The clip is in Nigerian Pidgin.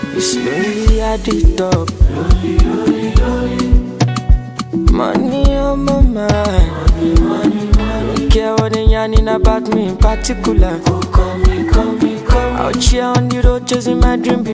Slowly at the top. Money on my mind. Don't care what they yarning about me in particular. Out here on the road chasing my dream.